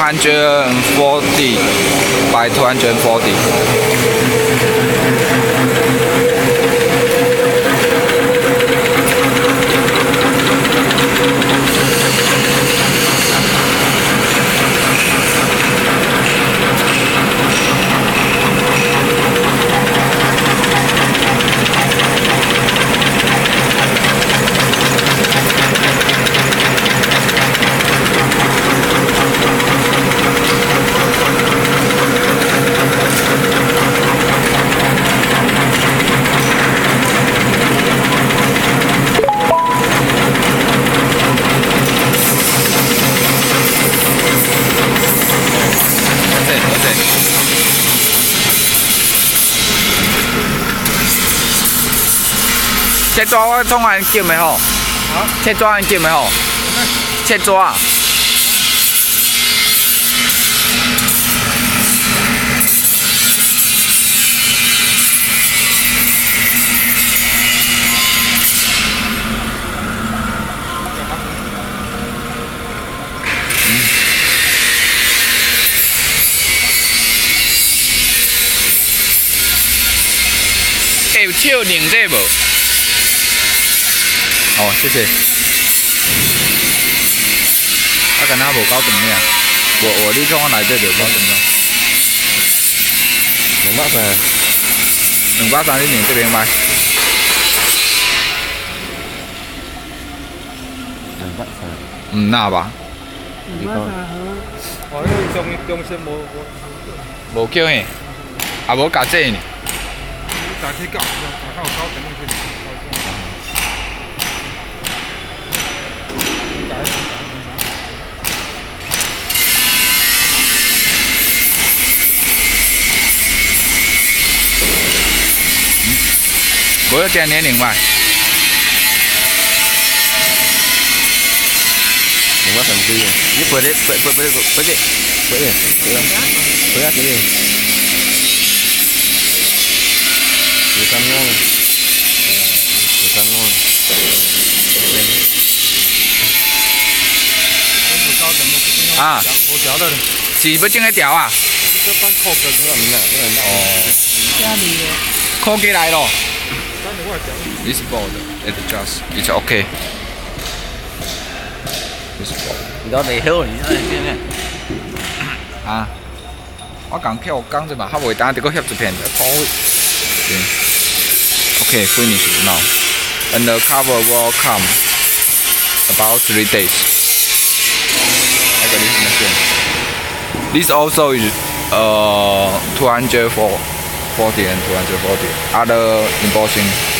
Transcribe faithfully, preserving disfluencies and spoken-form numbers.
hundred forty by two hundred forty.切抓我创安叫咪好？啊？切抓安叫咪好？切抓。有手拧这无？哦，谢谢。我敢若无够长呢，我我你讲我内底就够长咯。两百三，两百三你拧这边买。两百三。唔那吧？两百三好。哦，你中中心无无。无叫嘿，啊无加这呢。加这够，加够够等于是。我要加年龄吧。两百三十一，你不得不不不不不得，不得，不要，不要这里。十三万，十三万。啊，我调的，是要整个调啊？这班扣个这个名啊，这个哦。家里扣起来咯。This board, it just, it's okay. This board. 你到底好，你在这呢？啊，我刚跳讲者嘛，还未打，这个翕一片，好。Okay, finish now. And the cover will come about three days. I got this machine. This also is uh two hundred forty and two hundred forty. Other embossing.